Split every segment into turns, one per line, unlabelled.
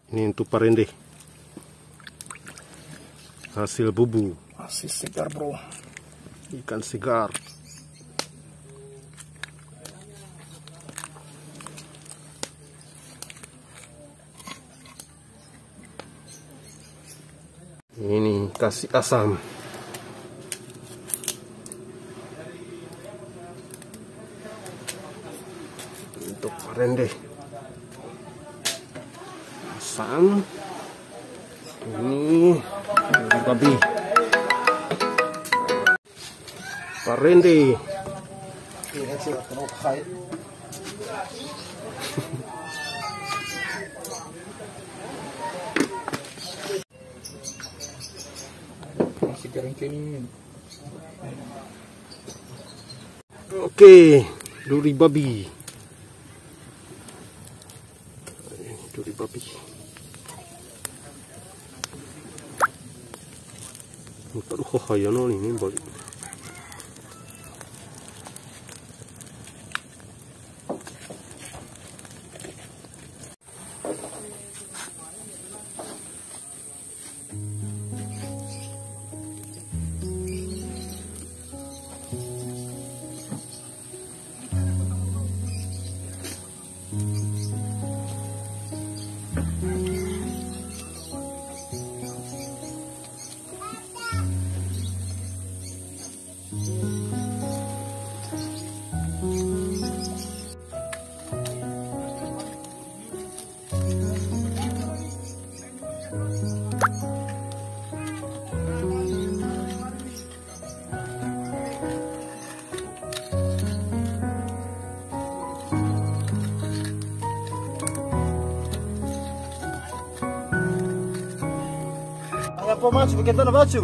Ini untuk parende. Hasil bubu.
Masih segar bro.
Ikan segar. Ini kasih asam. Untuk parende. Asam. Ini babi. Parende.
Masih kering-kering.
Oke, duri babi. Duri babi. Taruh hayano ini balik.
Apa macho? Begitu na macho.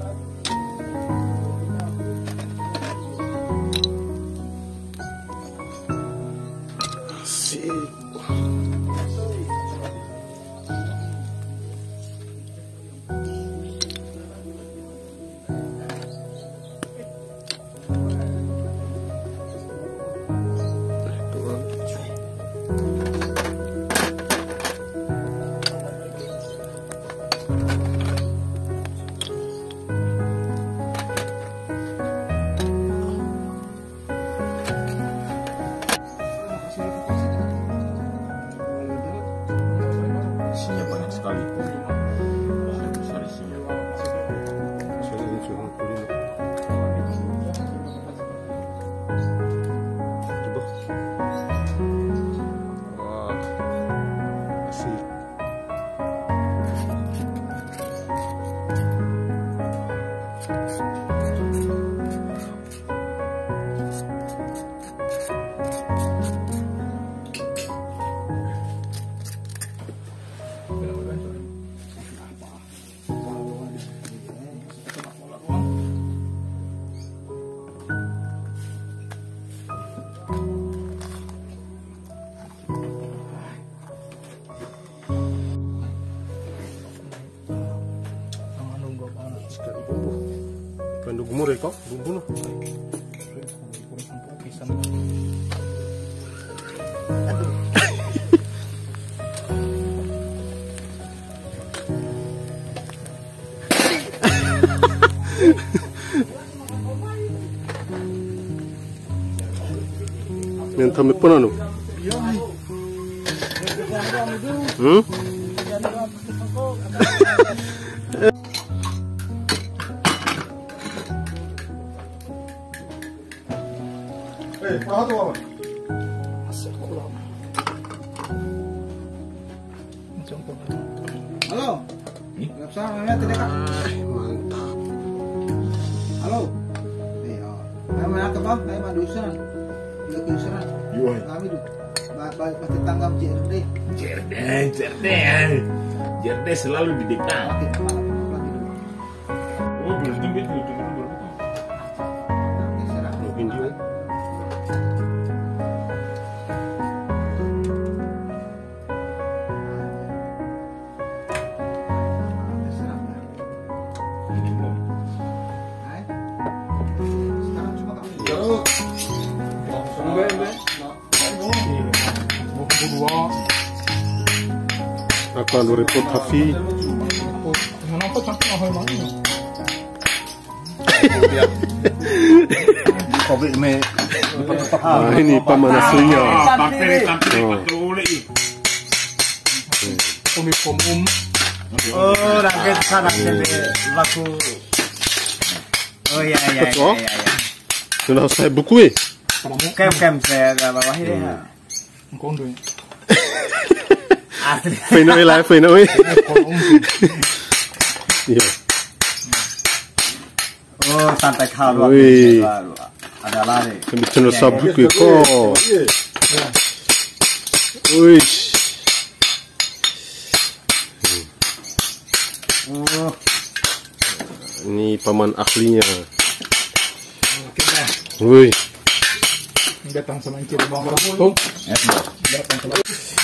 Isinya banyak sekali. Besar isinya.
Wah, asik. Sekali bumbu. Bandung gumur ya kok, bumbu loh. Yang tamat pun anu.
Halo. Mantap. Halo. Iya. Mana ke bang? Saya madusan. Lukisan.
Yo.
Kami tuh. Pasti tanggap JRD.
JRD selalu di dekat.
Oke, kemana?
Oh, belum tunggu berapa tahun?
Mungkin juga. Aku Kalau repot Hafi.
Kenapa sampai mahal mana? Kopi me.
Nah, ini paman aslinya.
Oh, rakyat sangat jadi laku. Oh iya.
Sudah saya buku
Kem saya ada bawah ini ya. Kondo. Asli.
Final lah, final. Iya.
Oh, santai kalau ada lari.
Kami channel buku kok. Wih. Ini paman ahlinya. Wih.
Datang sama Encik Bang Rasul. Datang sama.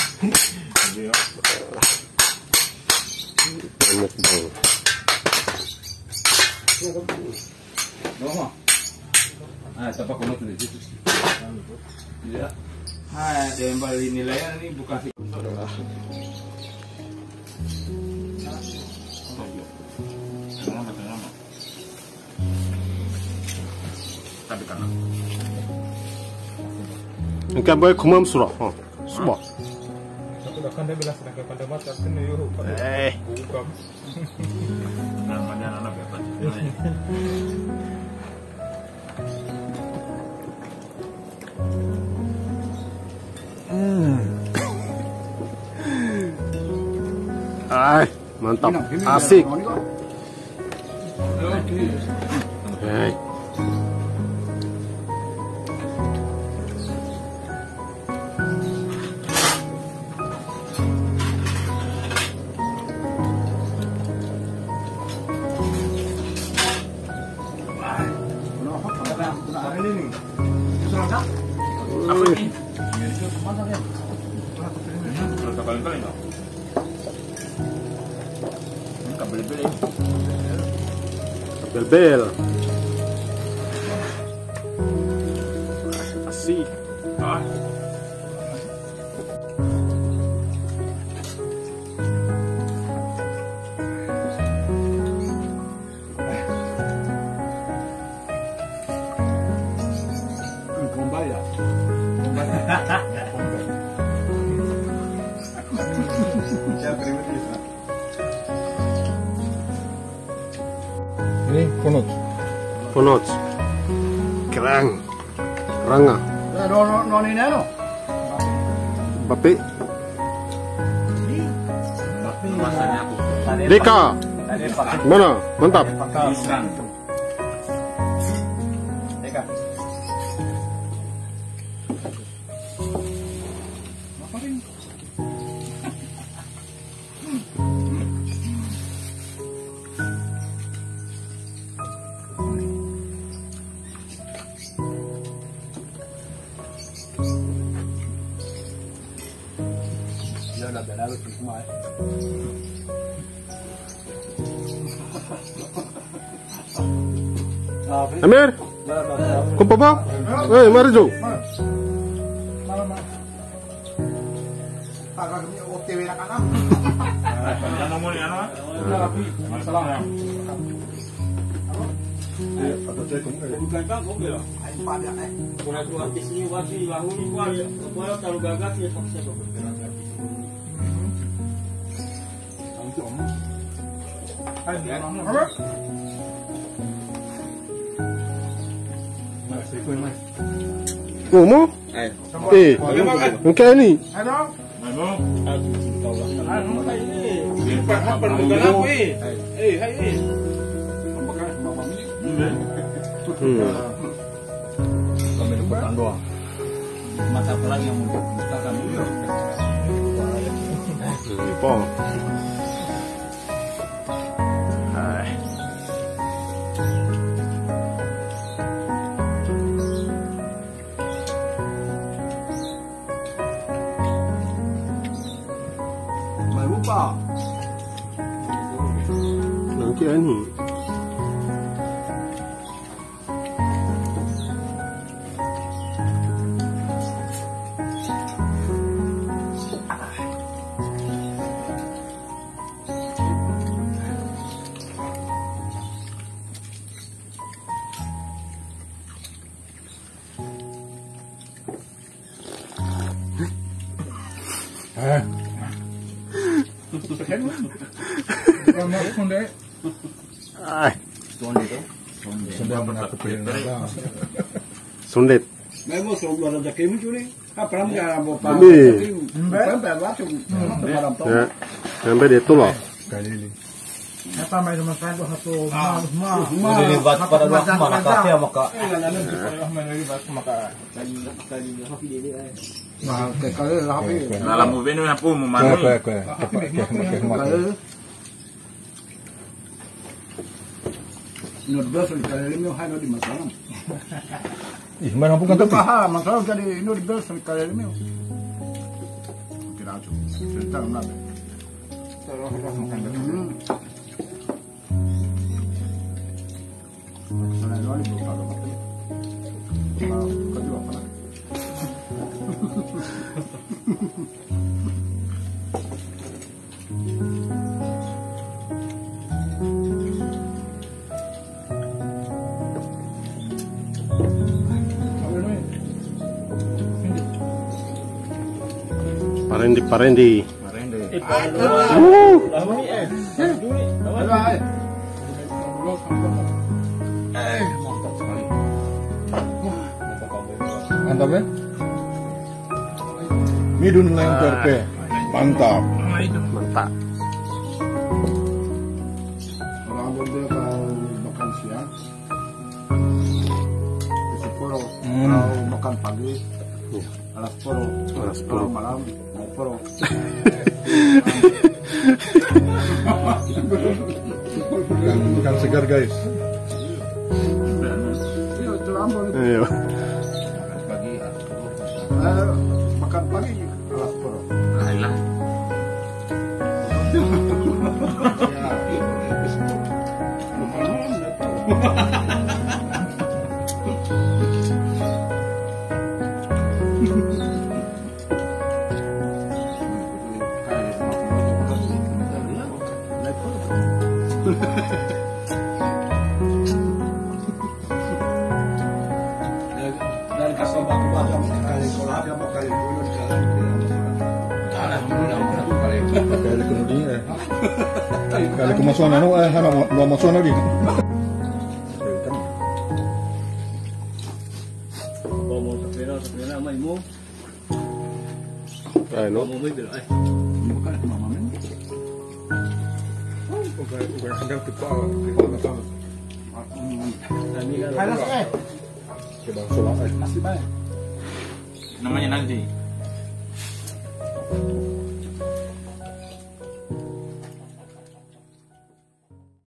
Mukbang.
Tapak kono tuh di situ. Iya.
Dembal nilainya ini bukan sih.
Tapi kan.
Engkau boleh kumam surah. Semua.
Satu dah kan dia bilang sedang pada mata kena yo. Bukan.
Namanya anak apa?
Ay, mantap. Asik. Hey. Bel-bel. Asik.
Ini konot.
Ponot. Kerang. Keranga.
Non ini ano?
Bape.
Masanya aku.
Deka. Mana? Mantap.
Isran.
Deka.
Amir. Kau apa? Mari Jo. Mau? Engkau ni.
Masa apa lagi yang mau dibukakan dulu?
Pong.
Lupa.
Nanti ni.
Bukan mau sonde.
Ay,
Sonde itu.
Sonde benar kepikiran naga.
sundet.
May mo so wala da kemu juli. Ha pram ga mo pa.
Hindi.
Pram pa wa tu. Param to.
Ya, sampai dia tuh loh.
Kalili. Apa may naman sando hato ma.
Dilibat para maka kasi maka.
Ma ke kale rapi.
Dalam movie ni hapo mo manu.
Ke.
No dos el kale mi ha no di masalam.
Ih, mana bukan
Kan
tapi.
ha masalam jadi no dos el kale mi. Kira tu. Cerita na. Sana no ni buka lo. Kau apa lah?
Parendi, parendi.
Mantap ya? Midun lang perpe. Mantap.
Mantap.
Orang benda kalau makan siang, sepuluh. Kalau makan pagi, alas sepuluh.
Alas sepuluh.
Kalau malam, mau sepuluh.
Bukan segar guys.
Itu ambon.
Ayo.
Makan pagi, alas sepuluh.
Alah.
Dari kasih batu-batu kali kolak apa kali bulu di jalan.
Kali kemudian eh. Kali kemasukan anu hana lo masukan lagi.
Mau sepeda mai mo.
Ano?
Mau mai bila. Bukan mama men.
Bukan handal tipe sama.
Halas
Coba solat eh.
Masih baik.
Namanya nanti.